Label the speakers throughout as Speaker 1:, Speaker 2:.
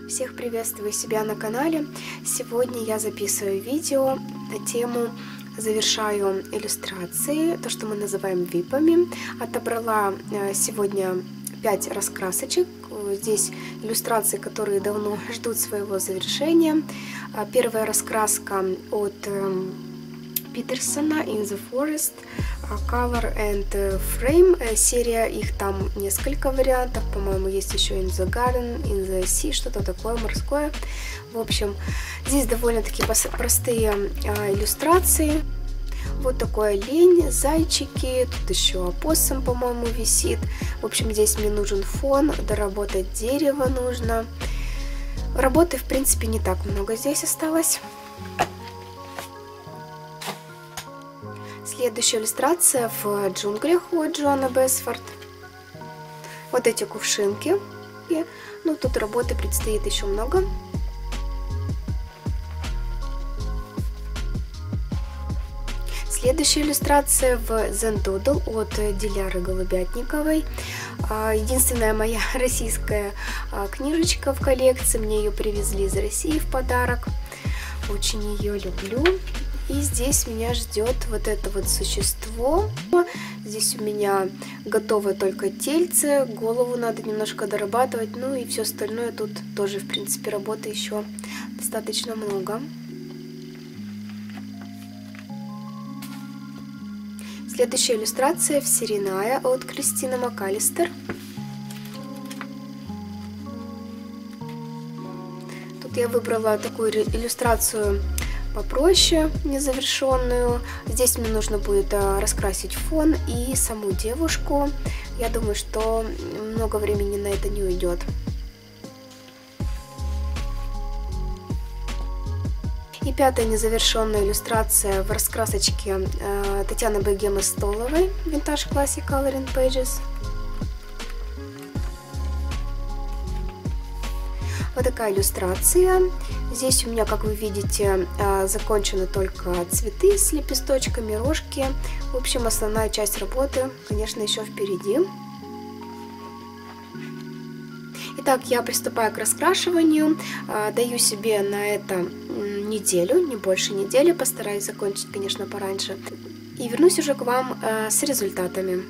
Speaker 1: Всех приветствую себя на канале. Сегодня я записываю видео на тему «Завершаю иллюстрации», то, что мы называем випами. Отобрала сегодня 5 раскрасочек. Здесь иллюстрации, которые давно ждут своего завершения. Первая раскраска от Питерсона «In the Forest», Color and Frame. Серия, их там несколько вариантов. По-моему, есть еще «In the Garden», «In the Sea», что-то такое морское. В общем, здесь довольно-таки простые иллюстрации. Вот такой олень, зайчики, тут еще опоссум, по-моему, висит. В общем, здесь мне нужен фон, доработать дерево нужно. Работы, в принципе, не так много здесь осталось. Следующая иллюстрация в джунглях от Джоанна Бесфорд. Вот эти кувшинки. Ну, тут работы предстоит еще много. Следующая иллюстрация в Zen Doodle от Диляры Голубятниковой. Единственная моя российская книжечка в коллекции. Мне ее привезли из России в подарок. Очень ее люблю. И здесь меня ждет вот это вот существо. Здесь у меня готово только тельце, голову надо немножко дорабатывать, ну и все остальное тут тоже, в принципе, работы еще достаточно много. Следующая иллюстрация «Всериная» от Кристины МакАлистер. Тут я выбрала такую иллюстрацию попроще, незавершенную. Здесь мне нужно будет раскрасить фон и саму девушку. Я думаю, что много времени на это не уйдет. И пятая незавершенная иллюстрация в раскрасочке Татьяны Богемы-Столовой Vintage Classic Coloring Pages. Вот такая иллюстрация. Здесь у меня, как вы видите, закончены только цветы с лепесточками, рожки. В общем, основная часть работы, конечно, еще впереди. Итак, я приступаю к раскрашиванию. Даю себе на это неделю, не больше недели. Постараюсь закончить, конечно, пораньше. И вернусь уже к вам с результатами.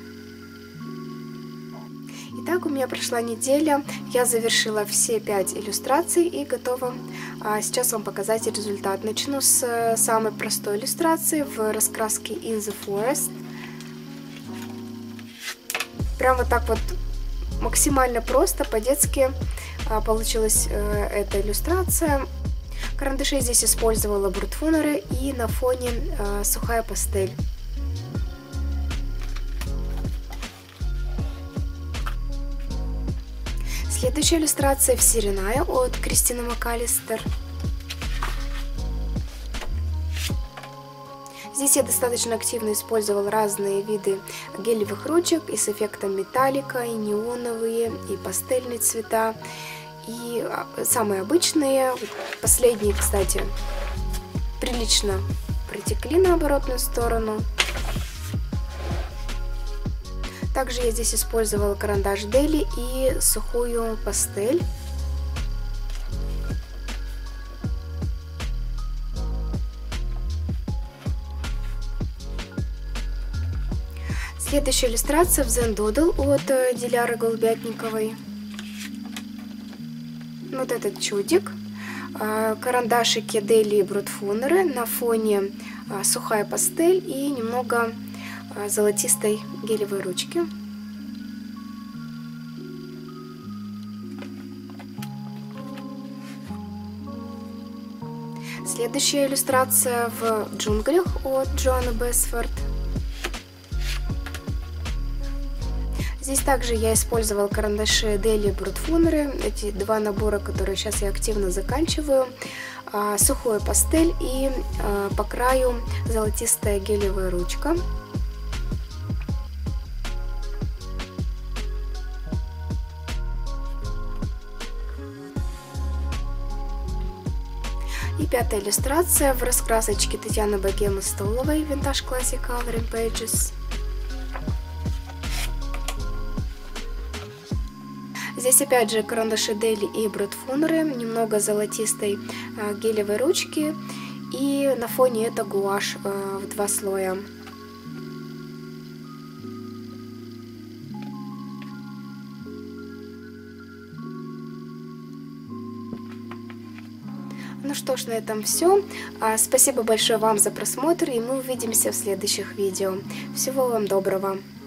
Speaker 1: Итак, у меня прошла неделя, я завершила все 5 иллюстраций и готова сейчас вам показать результат. Начну с самой простой иллюстрации в раскраске In the Forest. Прям вот так вот максимально просто, по-детски получилась эта иллюстрация. Карандаши здесь использовала Brutfuner и на фоне сухая пастель. Следующая иллюстрация «Всериная» от Кристины МакАлистер. Здесь я достаточно активно использовала разные виды гелевых ручек и с эффектом металлика, и неоновые, и пастельные цвета, и самые обычные. Последние, кстати, прилично протекли на оборотную сторону. Также я здесь использовала карандаш Дели и сухую пастель. Следующая иллюстрация в Zen Doodle от Диляры Голубятниковой. Вот этот чудик. Карандашики Дели и Brutfuner на фоне сухая пастель и немного золотистой гелевой ручки. Следующая иллюстрация в джунглях от Джоанны Бесфорд. Здесь также я использовала карандаши Дели и Brutfuner, эти два набора, которые сейчас я активно заканчиваю, сухую пастель и по краю золотистая гелевая ручка. И пятая иллюстрация в раскрасочке Татьяны Богемы-Столовой Vintage Classic Coloring Pages. Здесь Здесь опять же карандаши Дели и Бродфунеры, немного золотистой гелевой ручки, и на фоне это гуашь в 2 слоя. Ну что ж, на этом все. Спасибо большое вам за просмотр, и мы увидимся в следующих видео. Всего вам доброго!